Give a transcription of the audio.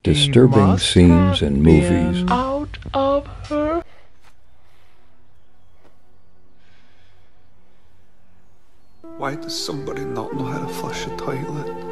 disturbing scenes in movies. Out of her. Why does somebody not know how to flush a toilet?